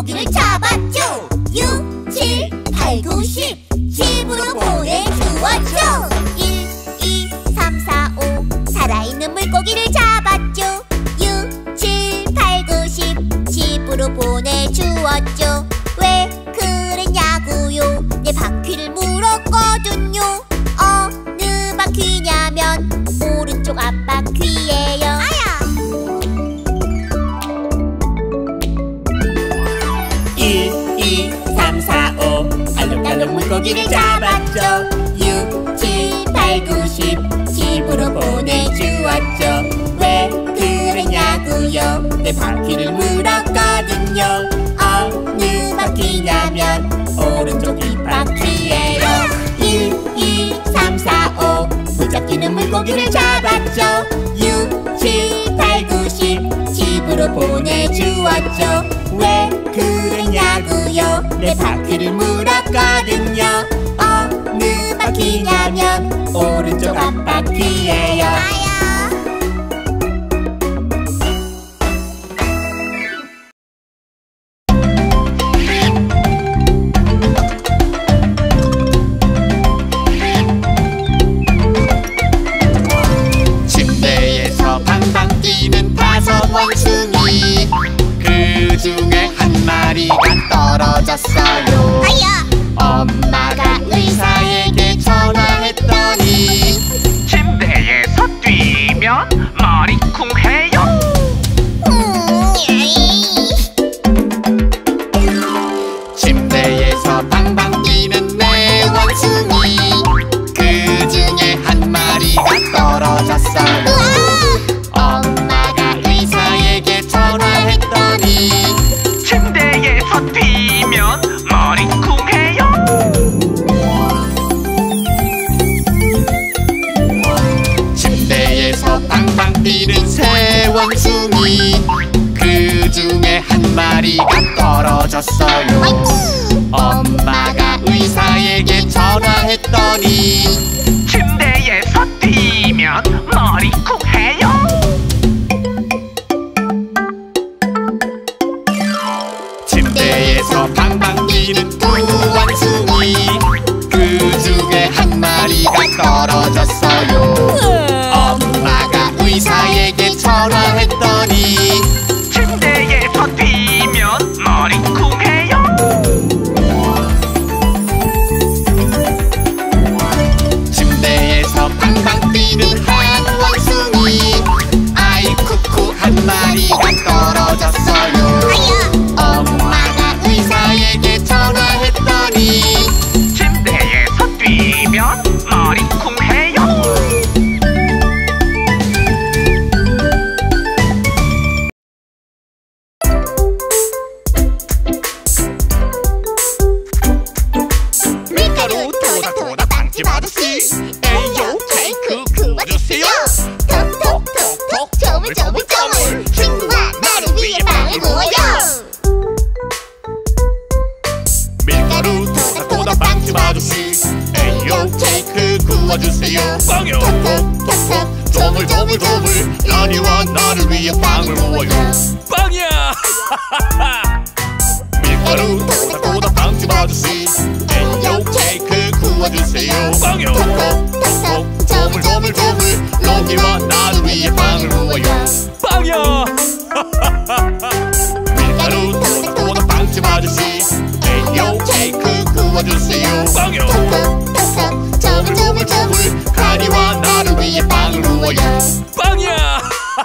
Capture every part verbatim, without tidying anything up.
물고기를 잡았죠. 육, 칠, 팔, 구, 십 집으로 보내주었죠. 일, 이, 삼, 사, 오 살아있는 물고기를 잡았죠. 육, 칠, 팔, 구, 십 집으로 보내주었죠. 왜 그랬냐고요? 내 바퀴를 물었거든요. 어느 바퀴냐면 오른쪽 앞바퀴예요. 아야! 일, 이, 삼, 사, 오 알록달록 물고기를 잡았죠. 육, 칠, 팔, 구, 십 집으로 보내주었죠. 왜 그랬냐고요? 내 바퀴를 물었거든요. 어느 바퀴냐면 오른쪽 뒷바퀴예요. 일, 이, 삼, 사, 오 붙잡기는 물고기를 잡았죠. 육, 칠, 팔, 구, 십 집으로 보내주었죠. 왜 그랬냐고요? 내 바퀴를 물었거든요. 어느 바퀴냐면 오른쪽 앞바퀴예요. 침대에서 방방 뛰는 다섯 원숭이, 그 중에 한 마리가 떨어졌어요. 엄마가 의사에게 전화했더니 침대에서 뛰면 머리 쿵해요. 침대에서 방방 뛰는 네 원숭이, 그 중에 한 마리가 떨어졌어요. 엄마가 의사에게 전화했더니 침대에서 뛰면 머리 쿵해요. 침대에서 방방 뛰는 새 원숭이, 그 중에 한 마리가 떨어졌어요. 엄마가 의사에게 전화했더니 침대에서 뛰면 머리 쿵해요. 침대에서 방방 뛰는 두 원숭이, 그 중에 한 마리가 떨어졌어요. 엄마가 의사에게 전화했더니 침대에서 뛰면 머리 쿵해요. 침대에서 방방 뛰는 한 원숭이, 아이쿠쿠 한 마리가 떨어졌어요. 엄마가 의사에게 전화했더니 침대에서 뛰면 머리 쿵해요. 밀가루 도다 도다 빵집 아저씨, 에이요 케이크 구워주세요. 톡톡톡톡 조물조물조물 친구가 나를 위해 빵을 구워요. 밀가루 도다 도다 빵집 아저씨, 에이요 케이크 구워주세요. 빵이요. 톡톡톡톡 조물조물조물 나니와 나를 위해 빵을 구워요. 빵이야! 밀가루 도다 도다 빵집 아저씨, 에이요 케이크 구워주세요. 빵이요. 톡톡톡톡 조물조물조물 너희와 나를 위해 빵을 구워요. 빵이야! 밀가루 도다 도다 빵집 아저씨, 에이요 케이크 구워주세요. 빵이요. 톡톡톡톡 조물조물조물 가니와 나를 위해 빵을 구워요. 빵이야!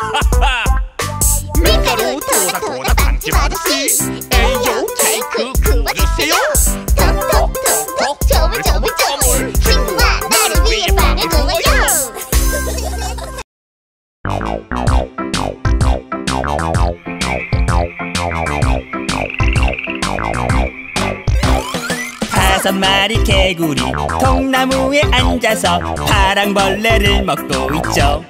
밀가루 도다 도다 빵집 아저씨, 에이요 케이크 구워주세요. 톡톡톡톡 조물조물조물 친구가 나를 위해 빵을 구워요. 다섯 마리 개구리 통나무에 앉아서 파랑벌레를 먹고 있죠.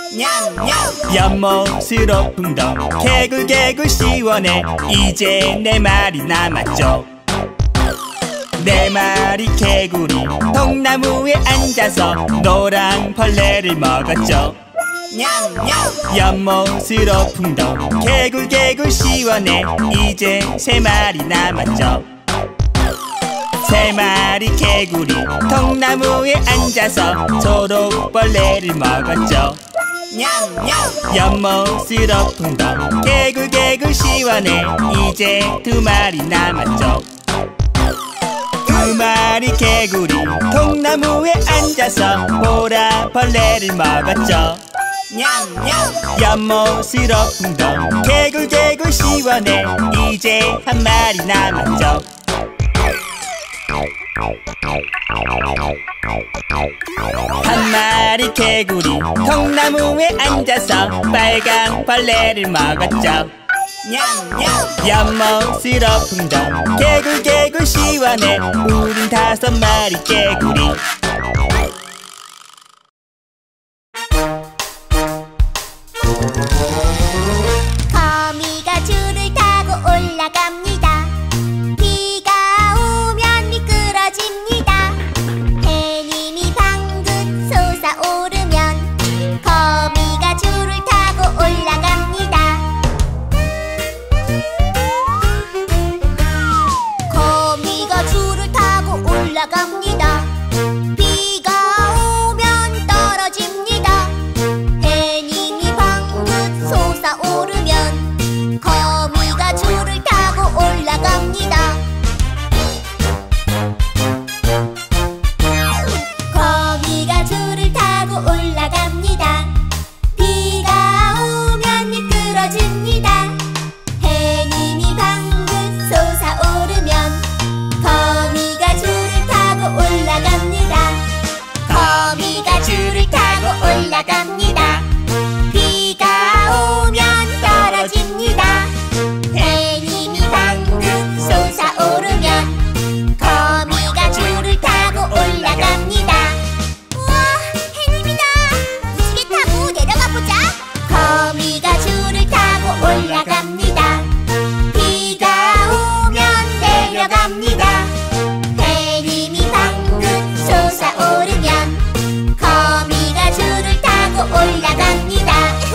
연못으로 풍덩 개굴개굴 시원해. 이제 네 마리 남았죠. 네 마리 개구리 통나무에 앉아서 노랑벌레를 먹었죠. 냠냠. 연못으로 풍덩 개굴개굴 시원해. 이제 세 마리 남았죠. 세 마리 개구리 통나무에 앉아서 초록벌레를 먹었죠. 냠냠. 연못으로 풍덩 개굴개굴 시원해. 이제 두 마리 남았죠. 두 마리 개구리 통나무에 앉아서 보라벌레를 먹었죠. 냠냠. 연못으로 풍덩 개굴개굴 시원해. 이제 한 마리 남았죠. 한 마리 개구리 통나무에 앉아서 빨간 벌레를 먹었죠. 냠냠. 연못으로 풍덩 개굴개굴 시원해. 우린 다섯 마리 개구리. 거미가 줄을 타고 올라갑니다. 비가 오면 미끄러집니다. 해님이 방긋 솟아오르면 거미가 줄을 타고 올라갑니다. 거미가 줄을 타고 올라갑니다. 비가 오면 떨어집니다. 해님이 방긋 솟아오르면 거미가 줄을 타고 올라갑니다. 거미가 줄을 타고 올라갑니다. 비가 오면 미끄러집니다. 해님이 방긋 솟아오르면 거미가 줄을 타고 올라갑니다. 거미가 줄을 타고 올라갑니다. 비가 오면 떨어집니다. 해님이 방긋 솟아오르면 거미가 줄을 타고 올라갑니다. 우와, 해님이다. 무지개 타고 내려가 보자. 거미가 줄을 타고 올라갑니다. 비가 오면 내려갑니다. 해님이 방긋 솟아오르면 거미가 줄을 타고 올라갑니다.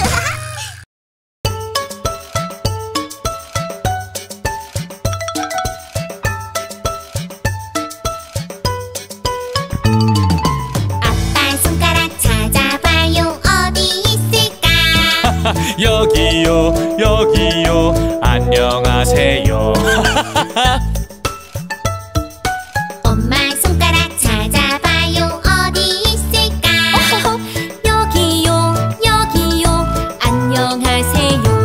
아빠 손가락 찾아봐요. 어디 있을까? 여기요 여기요 안녕하세요. 엄마 손가락 찾아봐요. 어디 있을까? 여기요 여기요 안녕하세요.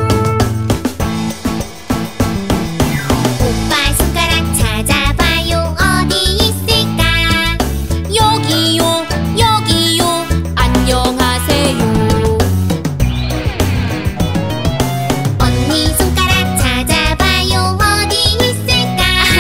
오빠 손가락 찾아봐요. 어디 있을까? 여기요 여기요 안녕하세요. 언니 손가락 찾아봐요. 어디 있을까?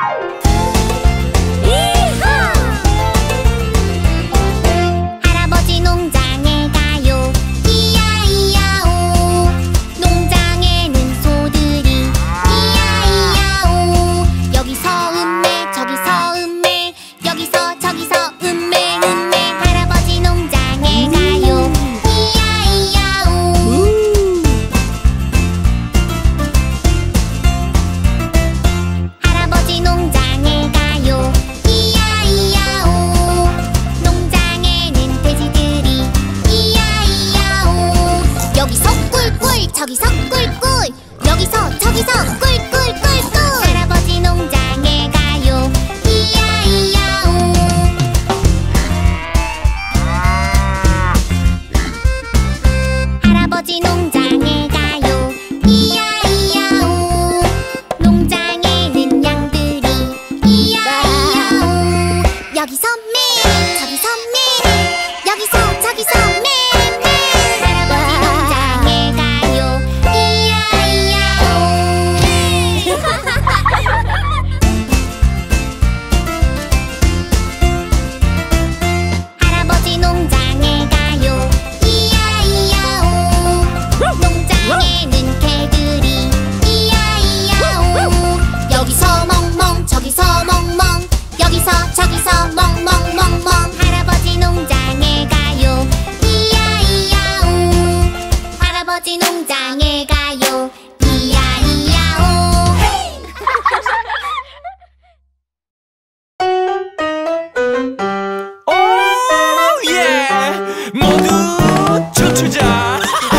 할아버지 농장에 가요. 이야이야오. 농장에는 소들이 이야이야오. 여기서 음메 저기서 음메 여기서 저기서 음메 음메. 할아버지 농장에 가요. 이야이야오. 할아버지 농장에 가요. 이야이야오. 농장에는 돼지들이 이야이야오. 여기서 꿀꿀 저기서 꿀꿀 여기서 저기서 꿀꿀꿀꿀. 할아버지 농장에 가요. 이야이야오. 할아버지 농장에 가요. 이야이야오. 농장에는 양들이 이야이야오. 여기서 매 저기서 매 여기서 저기서 매매. 할아버지 농장에 가요. 이야이야오. 할아버지 농장에 가요. 이야이야오. 농장에는 개들이 이야이야오. 여기서 멍멍 저기서 멍멍 여기서 저기서 멍멍멍멍. 할아버지 농장에 가요. 이야이야오. 할아버지 농장에 가요. 이야이야오. 오, 예! 모두 춤추자!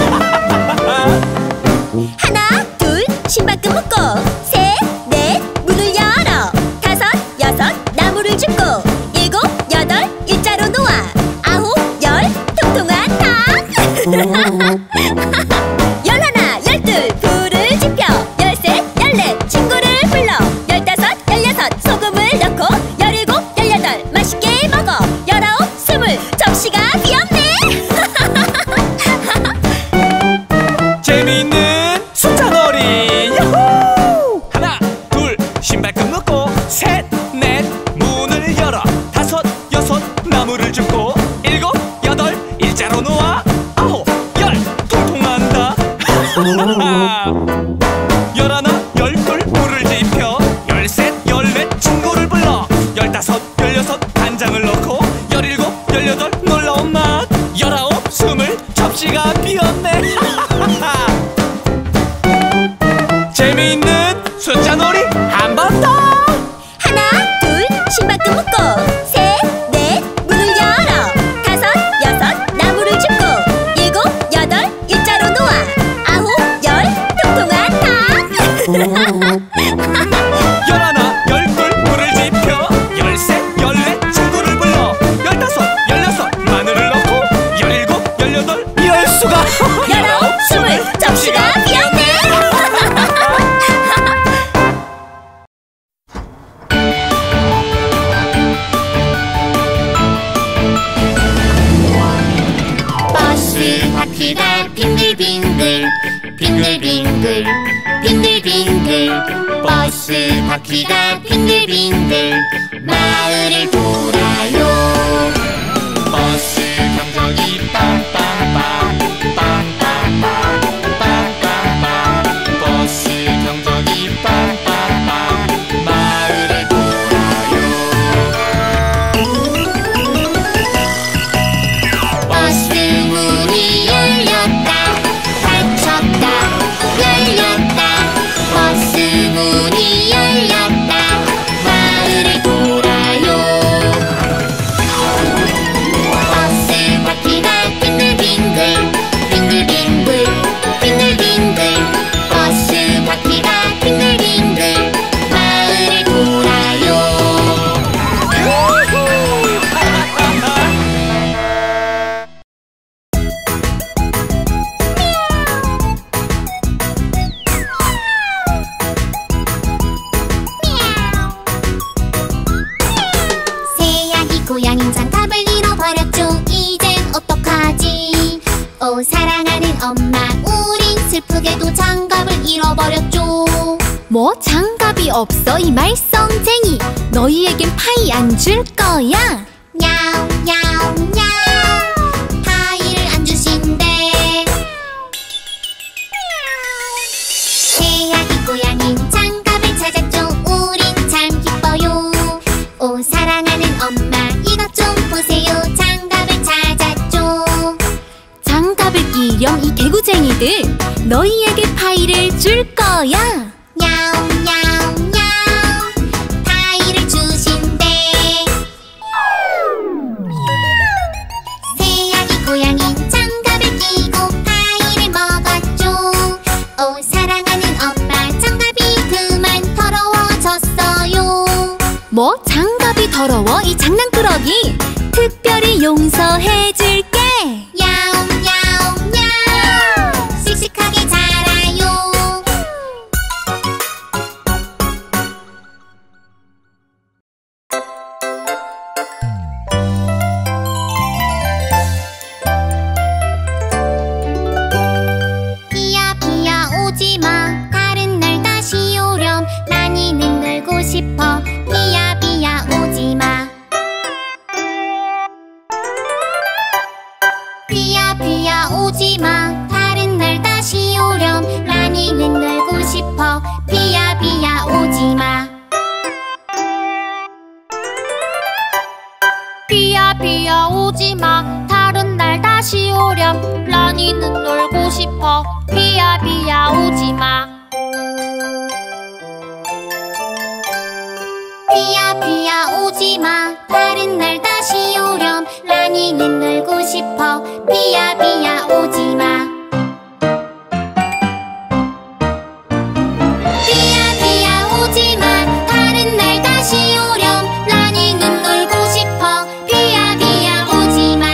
하나, 둘, 신발끈 묶고. 셋, 넷, 문을 열어. 다섯, 여섯, 나무를 줍고. 일곱, 여덟, 일자로 놓아. 아홉, 열, 통통한 닭. 열하나, 열둘, 불을 지펴. 열셋, 열넷, 친구를 불러. 열다섯, 열여섯, 소금을 넣고. 열일곱, 열여덟, 맛있게 먹어. 열아홉, 스물, 접시가 비었네. 재미있는 숫자놀이! 야호! 하나, 둘, 신발끈 묶고. 셋, 넷, 문을 열어. 다섯, 여섯, 나무를 줍고. 일곱, 여덟, 일자로 놓아. 아홉, 열, 통통한 닭. 열하나, 열둘, 불을 지펴. 열셋, 열넷, 친구를 불러. 열다섯, 열여섯, 간장을 넣고. 열일곱, 열여덟, 놀라운 맛. 열아홉, 스물, 접시가 비었네. 재미있는 숫자놀이 한 번 더. 하나, 둘, 신발끈 묶고. 셋, 넷, 문을 열어. 다섯, 여섯, 나무를 줍고. 일곱, 여덟, 일자로 놓아. 아홉, 열, 통통한 닭. 열하나, 열둘, 불을 지펴. 열셋, 열넷, 친구를 불러. 열다섯, 열여섯, 마늘을 넣고. 열일곱, 열여덟, 이럴 수가. 열아홉, 스물, 접시가 비었네. 버스 바퀴가 빙글빙글 빙글빙글 빙글빙글. 버스 바퀴가 빙글빙글 마을을 돌아요. 버스 경적이 빵빵빵 빵빵빵 빵빵빵. 버스 경적이 빵빵빵 마을을 돌아요. 버스 문이 열렸다 닫혔다 열렸다. 버스 문이 열렸다 마을을 돌아요. 뭐 장갑이 없어 이 말썽쟁이, 너희에겐 파이 안 줄 거야. 냐우 냐우 냐우, 파이를 안 주신대. 새아기 고양인 장갑을 찾았죠. 우린 참 기뻐요. 오 사랑하는 엄마, 이것 좀 보세요. 장갑을 찾았죠. 장갑을 끼렴 이 개구쟁이들, 너희에게 파이를 줄 거야. 냐우 냐우 냐우, 파이를 주신대. 새아기 고양인 장갑을 끼고 파이를 먹었죠. 오 사랑하는 엄마, 장갑이 그만 더러워졌어요. 뭐 장갑이 더러워 이 장난꾸러기, 특별히 용서해줄게. 야옹 야옹 야옹, 씩씩하게 자라요. 비야 비야 오지마, 다른 날 다시 오렴. 라니는 놀고 싶어. 비야 비야 오지마. 비야 비야 오지마, 다른 날 다시 오렴. 라니는 놀고 싶어. 비야 비야 오지마. 비야 비야 오지마, 다른 날 다시 오렴. 라니는 놀고 싶어. 비야 비야 오지마. 비야 비야 오지마, 다른 날 다시 오렴. 라니는 놀고 싶어. 비야 비야 오지마. 비야 비야 오지마, 다른 날 다시 오렴. 라니는 놀고 싶어. 비야 비야 오지마.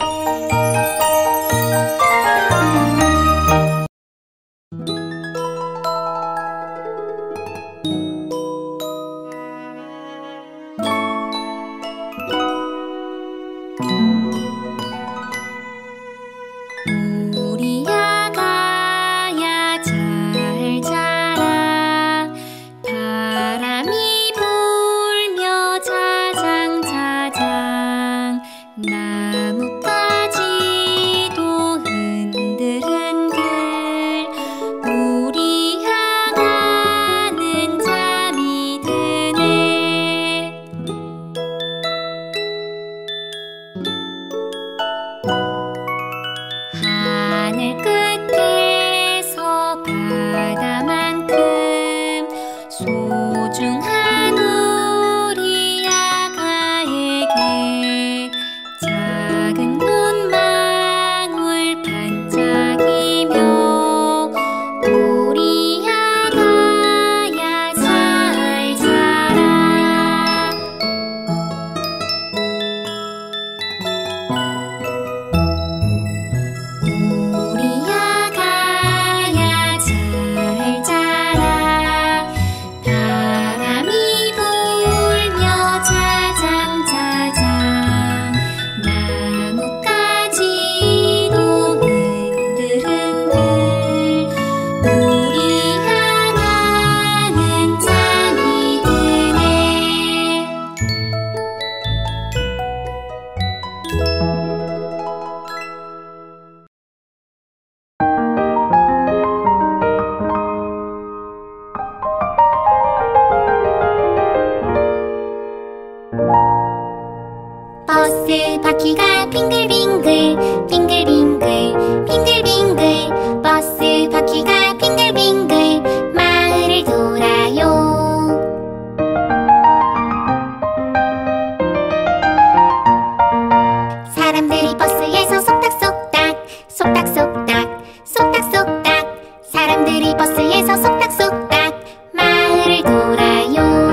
우리 아가야 잘 자라, 바람이 불며 자장자장, 나뭇가지도 흔들흔들. 우리 아가는 잠이 드네. 하늘 끝에서 바다만큼 소중한 우리 아가에게 작은 눈망울 반짝이며, 우리 아가야 잘 자라. 우리 아가야 잘 자라, 바람이 불며 자장자장, 나뭇가지도 흔들흔들. 우리 아가는 잠이 드네. 버스 바퀴가 빙글빙글 빙글빙글 빙글빙글, 버스 바퀴가 빙글빙글 마을을 돌아요. 사람들이 버스에서 속닥속닥 속닥속닥 속닥속닥, 사람들이 버스에서 속닥속닥 마을을 돌아요.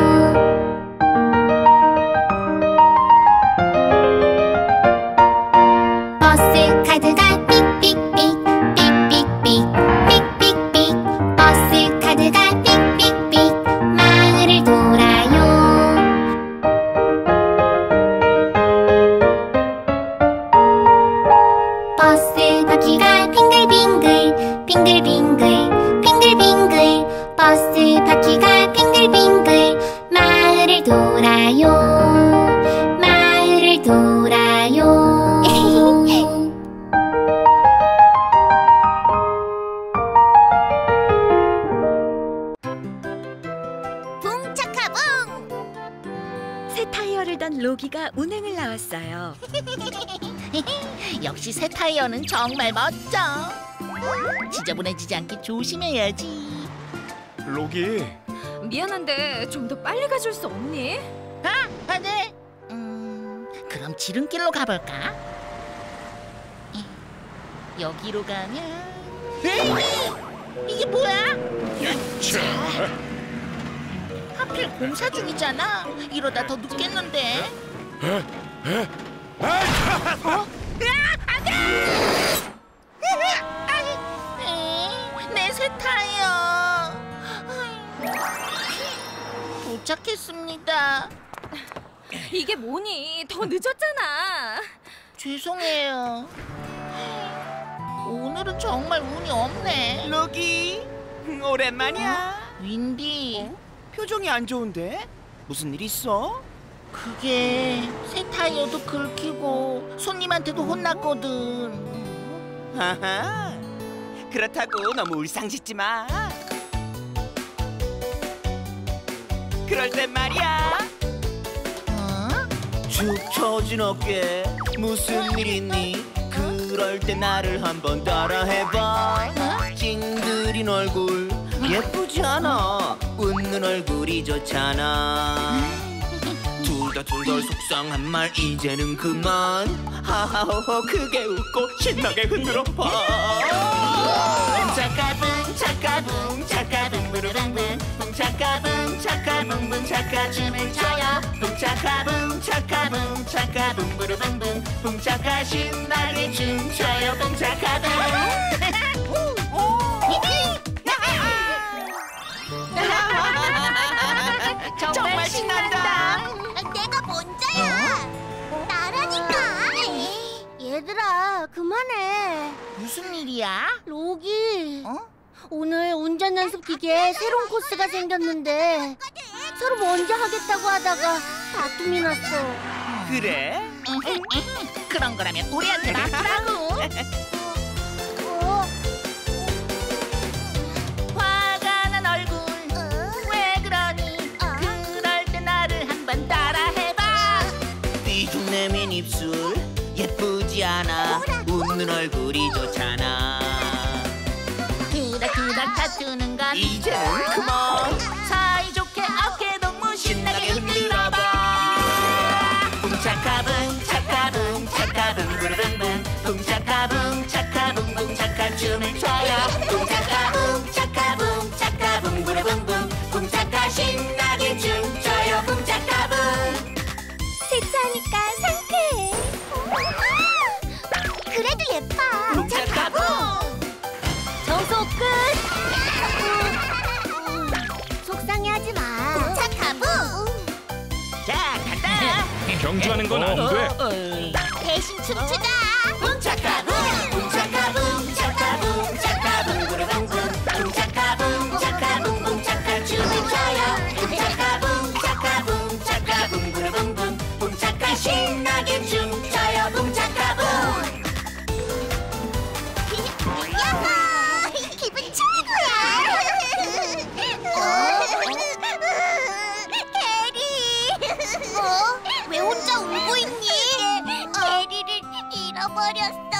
돌아요 마을을 돌아요 붕차카붕! 새 타이어를 단 로기가 운행을 나왔어요. 역시 새 타이어는 정말 멋져. 지저분해지지 않게 조심해야지. 로기, 미안한데 좀 더 빨리 가줄 수 없니? 아, 아, 네. 음, 그럼 지름길로 가볼까? 여기로 가면... 에이, 이게 뭐야? 하필 공사 중이잖아. 이러다 더 늦겠는데. 어? 으아, 안 돼! 내 새 타이어. 도착했습니다. 이게 뭐니? 더 늦었잖아. 죄송해요. 오늘은 정말 운이 없네. 로기, 오랜만이야. 윈디, 표정이 안 좋은데? 무슨 일 있어? 그게 새 타이어도 긁히고 손님한테도 혼났거든. 하하, 그렇다고 너무 울상짓지 마. 그럴 땐 말이야. 어? 축 처진 어깨 무슨 일 있니? 그럴 때 나를 한번 따라해봐. 찡그린 얼굴 예쁘지 않아. 웃는 얼굴이 좋잖아. 둘다둘덜 속상한 말 이제는 그만. 하하호호 크게 웃고 신나게 흔들어봐. 붕차카붕 차카붕 차카붕 부르릉붕 붕차카붕 차카붕붕 차카 춤을 춰요. 붕차카붕 차카붕 차카붕 부르릉붕 붕차카 신나게 춤춰요. 붕차카붕. 정말 신난다. 내가 먼저야. 나라니까. 얘들아, 그만해. 무슨 일이야? 로기, 어? 오늘 운전 연습 기계에 새로운 코스가 생겼는데 서로 먼저 하겠다고 하다가 다툼이 났어. 그래? 그런 거라면 우리한테 맡으라고. 어? 화가 난 얼굴 왜 그러니? 그럴 때 나를 한번 따라해봐. 삐죽 내민 입술 예쁘지 않아. 웃는 얼굴이 좋잖아. 그닥그닥 다투는 건 이제는 그만. 사이좋게 어깨 동무 신나게 흔들어봐. 붕차카붕 차카붕 차카붕 부르릉붕 붕차카붕 차카붕붕 차카 춤을 춰요. 붕차카붕 차카붕 차카붕 부르릉붕 붕차카 신나게 춤춰요. 붕차카붕. 세차하니까 상쾌해. 그래도 예뻐. 붕차카붕. 청소 끝. 속상해하지 마. 착하부. 자, 간다. 경주하는 건 안 돼. 대신 춤추자. 붕차카붕 붕차카붕 차카붕 차카붕 부르릉붕 붕차카붕 차카붕붕 차카 춤을 춰요. 붕차카붕 차카붕 차카붕 부르릉붕 붕차카 신나게 춤춰요. 붕차카붕. 야호! 기분 최고야. 캐리. 어? 왜 혼자 울고 있니? 캐리를 잃어버렸어.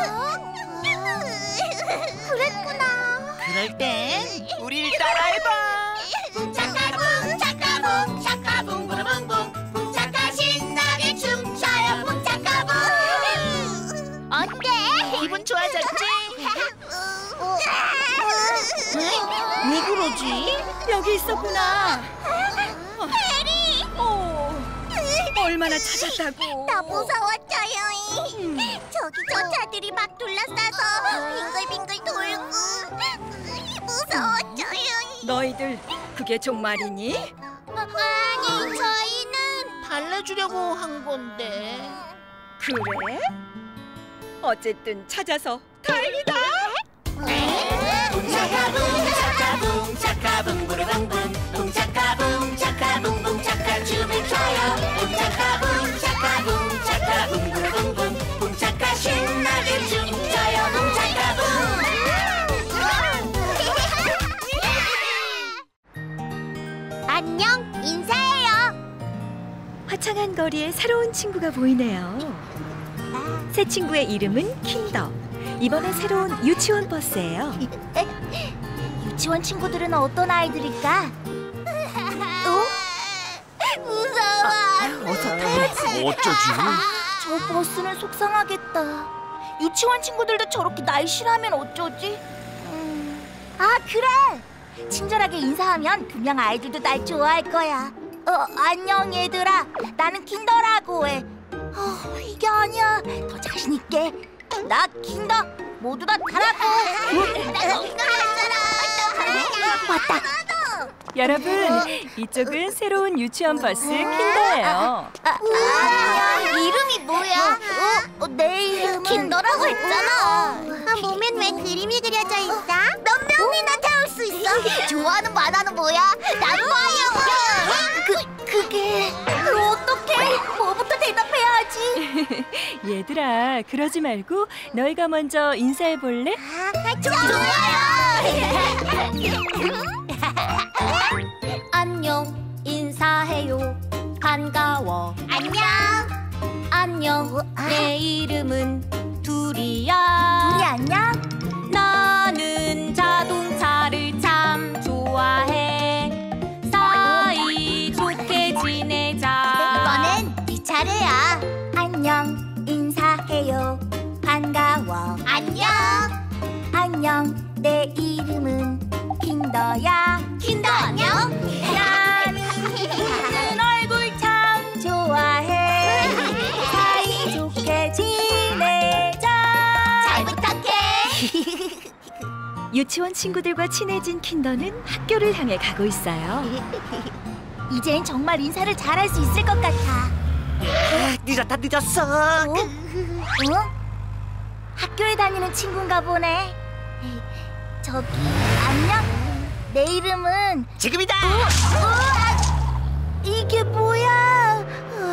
그랬구나. 그럴 땐 우릴 따라해봐. 붕차카붕 차카붕 차카붕 부르붕붕 붕차카 신나게 춤춰요. 붕차카붕. 어때? 기분 좋아졌지? 왜 그러지? 여기 있었구나. 해리! 오, 얼마나 찾았다고. 나 무서웠어요. 저기 저 차들이 막 둘러싸서 빙글빙글 돌고 무서웠어요. 너희들 그게 정말이니? 아니, 저희는 달래주려고 한 건데. 그래? 어쨌든 찾아서 다행이다. 붕차카붕 차카붕 차카붕 부르릉붕 붕차카붕 차카붕붕 차카 춤을 춰 안녕, 인사해요. 화창한 거리에 새로운 친구가 보이네요. 새 친구의 이름은 킨더. 이번에 새로운 유치원 버스예요. 유치원 친구들은 어떤 아이들일까? 어? 무서워. 어서 타야지. 어쩌지? 저 버스는 속상하겠다. 유치원 친구들도 저렇게 날씬하면 어쩌지? 음... 아, 그래! 친절하게 인사하면 분명 아이들도 날 좋아할 거야. 어, 안녕 얘들아. 나는 킨더라고 해. 어, 이게 아니야. 더 자신 있게. 나 킨더. 모두 다 타라고. 왔다. 여러분, 이쪽은 새로운 유치원 버스 킨더예요. 아, 아, 이름이 뭐야? 어, 어, 내 이름은 킨더라고 했잖아. 아, 몸엔 왜 그림이 그려져 있어? 몇 명이나 태울 수 있어? 좋아하는 만화는 뭐야? 난 봐요. 그, 그게 어떡해? 뭐부터 대답해야 하지? 얘들아, 그러지 말고 너희가 먼저 인사해볼래? 아, 좋아요. 안녕 인사해요 반가워 안녕. 안녕 어, 아. 내 이름은 둘이야 우리 안녕. 나는 자동차를 참 좋아해 사이좋게 지내자 이번엔 네 차례야. 안녕 인사해요 반가워. 안녕. 안녕 내 이름은 킨더야. 킨더 안녕. 나는 얼굴 참 좋아해 사이좋게 지내자. 잘 부탁해. 유치원 친구들과 친해진 킨더는 학교를 향해 가고 있어요. 이젠 정말 인사를 잘할 수 있을 것 같아. 늦었다 늦었어. 어? 어? 학교에 다니는 친구인가 보네. 저기 안녕. 내 이름은 지금이다. 어? 어? 이게 뭐야?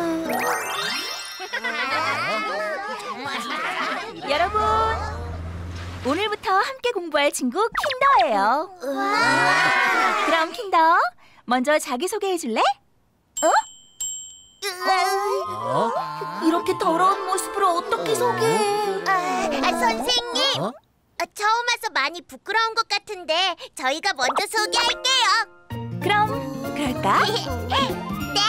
여러분, 오늘부터 함께 공부할 친구 킨더예요. 그럼 킨더, 먼저 자기소개해 줄래? 어? 어? 이렇게 더러운 모습으로 어떻게 소개해? 아, 선생님, 어? 어, 처음 와서 많이 부끄러운 것 같은데 저희가 먼저 소개할게요. 그럼 그럴까? 네.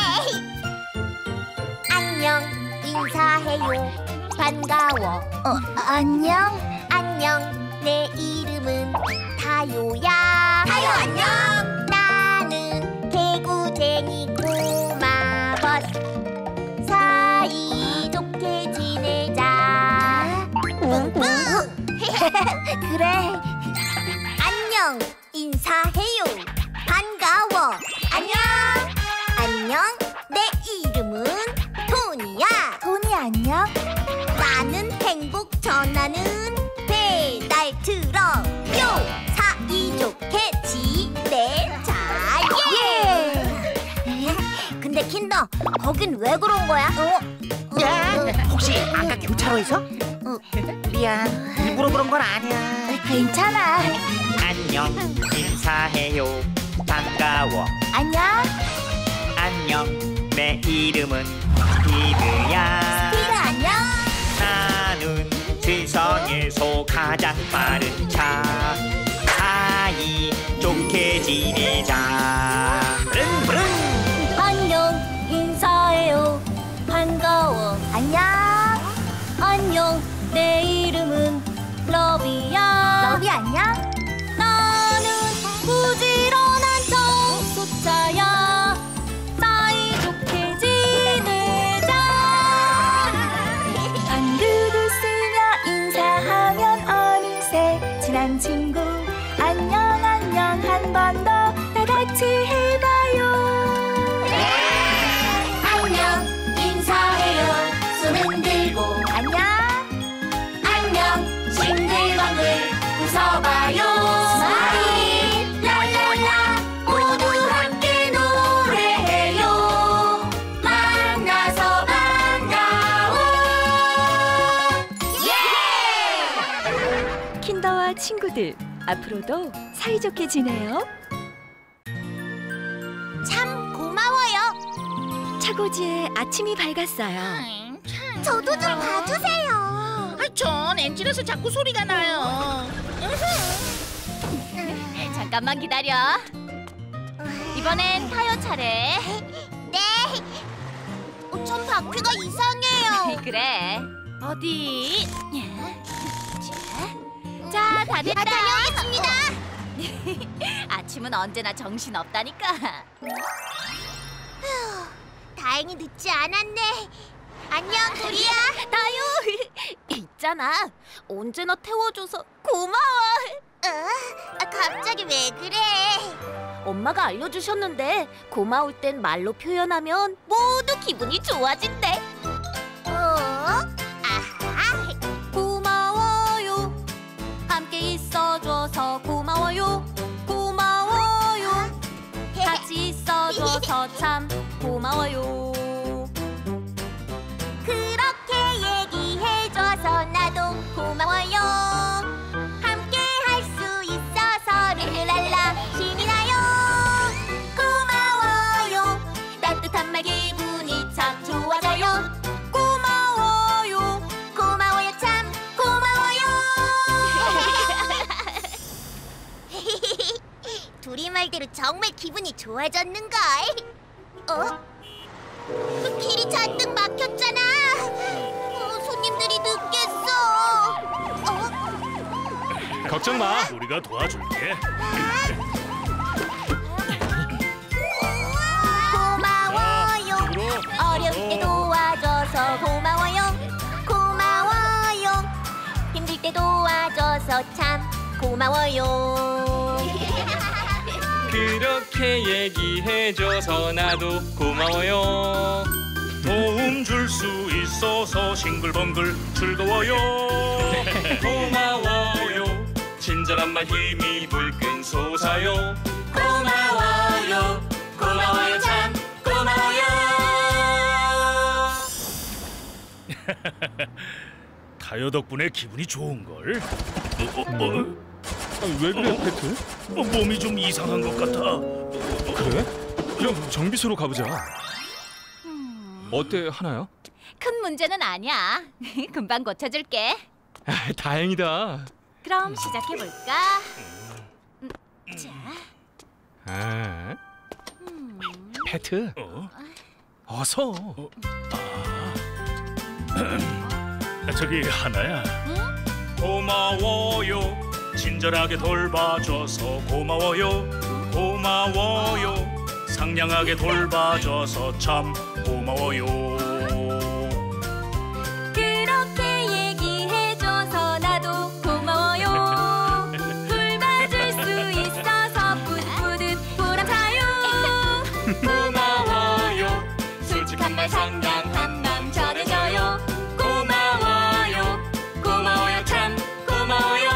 안녕, 인사해요. 반가워. 어, 안녕. 안녕. 내 이름은 타요야. 타요 안녕. 나는 개구쟁이 꼬마 버스. 사이좋게 지내자. 뿡뿡. 그래. 안녕 인사해요 반가워. 안녕. 안녕 내 이름은 토니야. 토니 안녕. 나는 행복 전하는 배달 트럭 요. 사이좋게 지내자. 예. 근데 킨더 거긴 왜 그런 거야? 어? 야, 혹시 아까 교차로에서? 어. 미안, 일부러 그런 건 아니야. 괜찮아. 안녕 인사해요 반가워 안녕. 안녕 내 이름은 스피드야 스피드 안녕. 나는 세상에서 가장 빠른 차 사이좋게 지내자 부릉부릉. 안녕 인사해요 반가워 안녕. 안녕 내 이름은 러비야 러비 안녕. 나는 부지런한 청소차야 사이좋게 지내자 방구를 쓰며 인사하면 어느새 친한 친구. 안녕 안녕 한 번 더 다 같이 해봐요. 안녕 인사해요 손 흔들고 안녕. 안녕 싱글벙글 웃어봐요 스마일 랄랄라 모두 함께 노래해요 만나서 반가워 예! 킨더와 친구들, 앞으로도 사이좋게 지내요. 참 차고지에 아침이 밝았어요. 아이, 참. 저도 좀 봐주세요. 아, 전 엔진에서 자꾸 소리가 나요. 잠깐만 기다려. 이번엔 타요 차례. 네. 어, 전 바퀴가 이상해요. 그래. 어디? 자, 다 됐다. 다녀오겠습니다. 아침은 언제나 정신 없다니까. 휴, 다행히 늦지 않았네. 안녕, 도리야. 타요. 있잖아. 언제나 태워줘서 고마워. 어? 아, 갑자기 왜 그래? 엄마가 알려주셨는데 고마울 땐 말로 표현하면 모두 기분이 좋아진대. 어? 아하. 고마워요. 함께 있어줘서 고마워요. 고마워요. 같이 있어줘서 참 고마워요. 그렇게 얘기해줘서 나도 고마워요. 함께 할 수 있어서 룰루랄라 신이 나요. 고마워요. 따뜻한 말 기분이 참 좋아져요. 고마워요. 고마워요 참 고마워요. 둘이 말대로 정말 기분이 좋아졌는걸. 어? 길이 잔뜩 막혔잖아. 어, 손님들이 늦겠어. 어? 걱정 마, 우리가 도와줄게. 고마워요. 어려울 때 도와줘서 고마워요. 고마워요. 힘들 때 도와줘서 참 고마워요. 그렇게 얘기해줘서 나도 고마워요. 도움 줄 수 있어서 싱글벙글 즐거워요. 고마워요. 친절한 말 힘이 불끈 솟아요. 고마워요. 고마워요 참 고마워요. 타요 덕분에 기분이 좋은걸. 어, 어, 어? 왜 그래, 페트? 어, 몸이 좀 이상한 것 같아. 그래? 그럼 정비소로 가보자. 어때, 하나야? 큰 문제는 아니야. 금방 고쳐줄게. 아, 다행이다. 그럼 시작해볼까? 음, 자, 아, 페트, 어? 어서. 어? 아, 저기 하나야. 고마워요. 친절하게 돌봐줘서 고마워요. 고마워요. 상냥하게 돌봐줘서 참 고마워요. 그렇게 얘기해줘서 나도 고마워요. 돌봐줄 수 있어서 뿌듯뿌듯 보람차요. 고마워요. 솔직한 말 상냥한 맘 전해줘요. 고마워요. 고마워요 참 고마워요.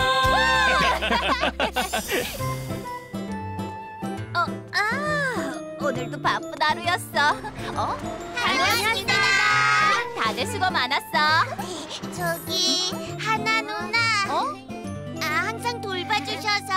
어, 아, 오늘도 바쁜 하루였어. 어? 다녀왔습니다. 다들 수고 많았어. 저기 하나 누나. 어? 아, 항상 돌봐주셔서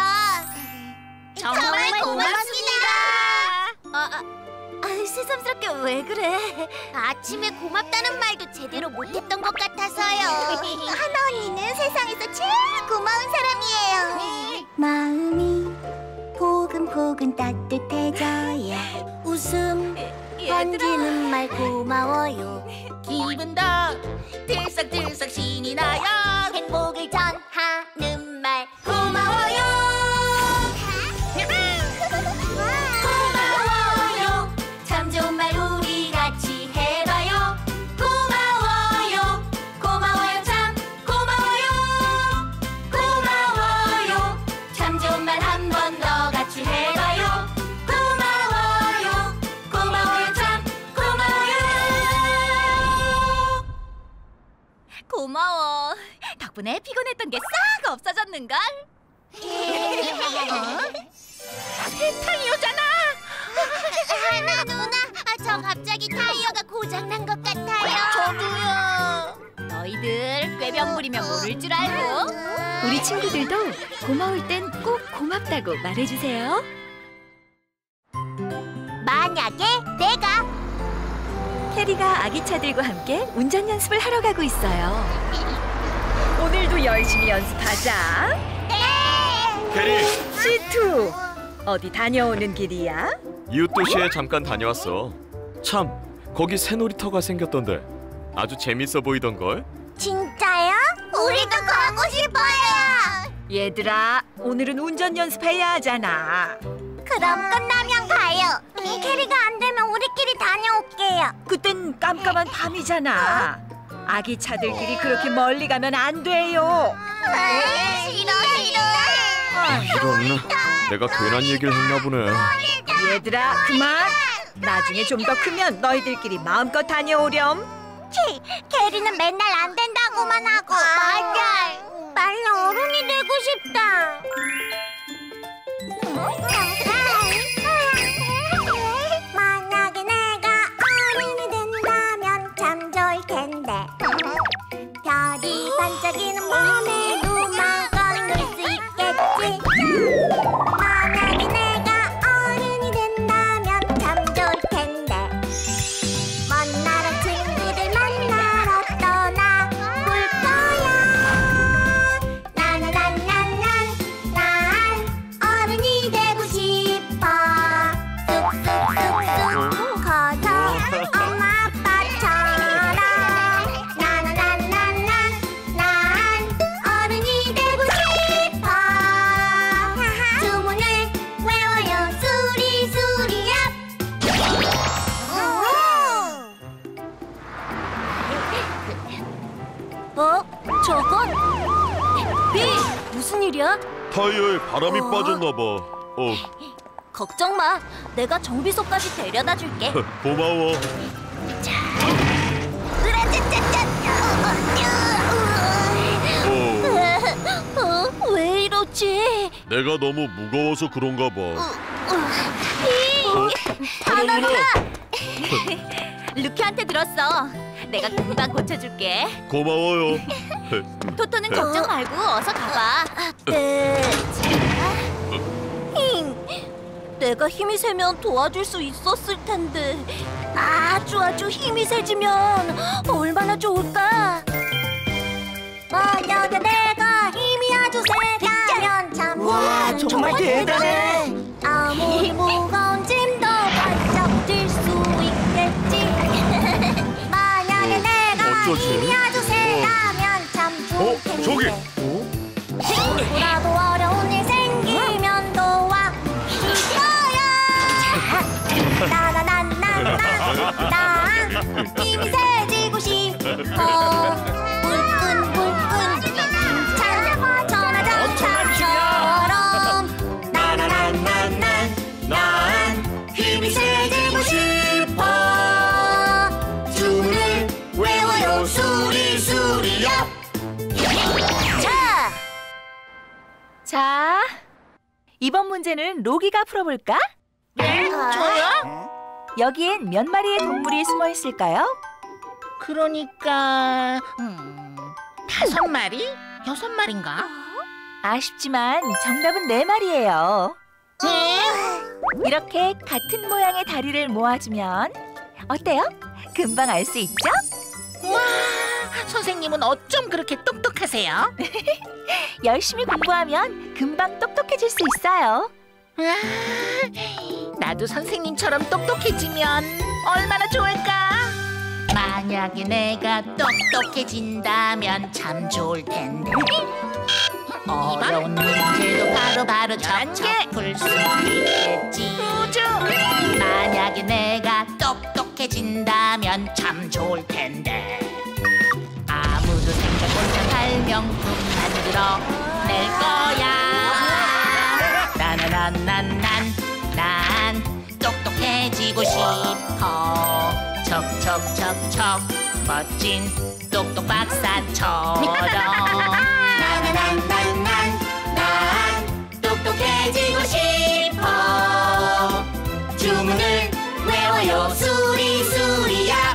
정말 고맙습니다. 아, 아, 아, 새삼스럽게 왜 그래? 아침에 고맙다는 말도 제대로 못했던 것 같아서요. 하나 언니는 세상에서 제일 고마운 사람이에요. 마음이 포근포근 따뜻해져요. 웃음 번지는 말 고마워요. 기분도 들썩들썩 신이 나요. 행복을 전하는 말 고마워요. 고마워요. 참 좋은 말 우리 같이 해봐요. 고마워요. 고마워요 참 고마워요. 고마워요. 참 좋은 말 한 번 더 같이 해봐요. 고마워요. 고마워요 참 고마워요. 고마워. 덕분에 피곤했던 게 싹 없어졌는걸? 타이어잖아. 하나 누나, 아, 저 갑자기 타이어가 고장난 것 같아요. 저도요. 너희들 꾀병 부리면 모를 줄 알고. 우리 친구들도 고마울 땐 꼭 고맙다고 말해주세요. 만약에 내가 캐리가 아기차들과 함께 운전 연습을 하러 가고 있어요. 오늘도 열심히 연습하자. 캐리, 씨투, 어디 다녀오는 길이야? 이웃 도시에 잠깐 다녀왔어. 참, 거기 새 놀이터가 생겼던데 아주 재밌어 보이던걸. 진짜요? 우리도 가고 싶어요. 얘들아, 오늘은 운전 연습해야 하잖아. 그럼 끝나면 가요. 캐리가 안 되면 우리끼리 다녀올게요. 그땐 깜깜한 밤이잖아. 아기 차들끼리 그렇게 멀리 가면 안 돼요. 싫어 싫어. 이런, 내가 괜한 얘기를 했나 보네. 얘들아, 그만. 나중에 좀 더 크면 너희들끼리 마음껏 다녀오렴. 치, 캐리는 맨날 안 된다고만 하고. 맞아. 빨리 어른이 되고 싶다. 만약에 내가 어른이 된다면 참 좋을 텐데. 별이 반짝이는 밤에 눈만 감을 수 있겠지. 만약에 내가 어른이 된다면 참 좋을 텐데. 먼 나라 친구들 만나러 떠나볼 거야. 나나나나난 난 어른이 되고 싶어. 쑥쑥쑥쑥 커서 엄마 아빠처럼. 나나나나난 난 어른이 되고 싶어. 주문을 외워요. 수리수리야. 어? 저건? 비! 무슨 일이야? 타이어에 바람이 빠졌나 봐. 어, 걱정 마. 내가 정비소까지 데려다 줄게. 고마워. 어, 어, 왜 이러지? 내가 너무 무거워서 그런가 봐. 바나나! 루키한테 들었어. 내가 금방 고쳐줄게. 고마워요. 토토는 걱정 말고 어서 가봐. 네. 힝. 내가 힘이 세면 도와줄 수 있었을 텐데. 아주 아주 힘이 세지면 얼마나 좋을까? 만약에 내가 힘이 아주 세다면 참 와, 정말 대단해. 아무리 무거운 짐도 활짝 들 수 있겠지. 만약에 내가 어쩌지? 힘이 아주 세다면 참 좋을 텐데. 어, 저기. 누구라도 어려운 일 생기면 도와 줄 거야. 나나나나나 난 힘이 세지고 싶어. 불끈 불끈 힘찬 전화장처럼. 나나나나나 난 힘이 세지고 싶어. 주문을 외워요. 수리수리야. 자, 자, 이번 문제는 로기가 풀어볼까? 네? 저요? 여기엔 몇 마리의 동물이 숨어 있을까요? 그러니까 음, 다섯 마리? 여섯 마리인가? 아쉽지만 정답은 네 마리예요. 네? 이렇게 같은 모양의 다리를 모아주면 어때요? 금방 알 수 있죠? 와, 선생님은 어쩜 그렇게 똑똑하세요? 열심히 공부하면 금방 똑똑해질 수 있어요. 와, 나도 선생님처럼 똑똑해지면 얼마나 좋을까? 만약에 내가 똑똑해진다면 참 좋을 텐데. 어려운 문제도 바로바로 척척 풀 수 있겠지. 우주! 만약에 내가 똑똑해진다면 참 좋을 텐데. 아무도 생각 못한 발명품 만들어 낼 거야. 나나나나난 난 똑똑해지고 싶어. 척척척척 멋진 똑똑 박사처럼. 나나나나난 난 똑똑해지고 싶어. 주문을 외워요. 수리수리야.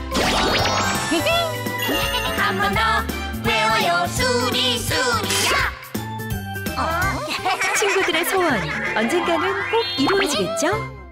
한 번 더 외워요. 수리수리야. 친구들의 소원 언젠가는 꼭 이루어지겠죠?